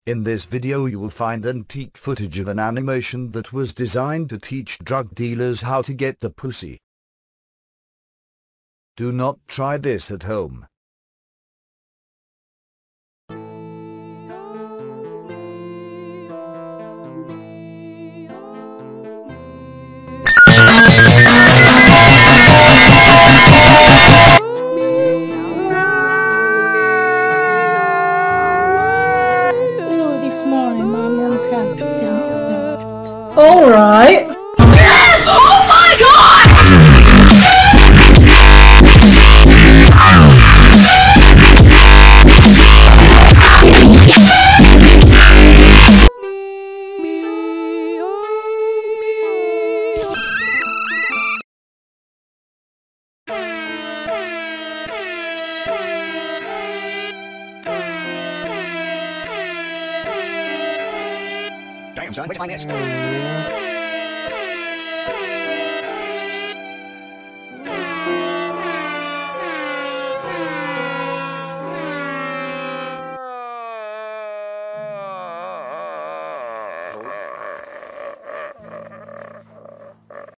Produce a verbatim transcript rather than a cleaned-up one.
In this video you will find antique footage of an animation that was designed to teach drug dealers how to get the pussy. Do not try this at home. All right. Yes! Oh my God! Damn, son, where'd you find this?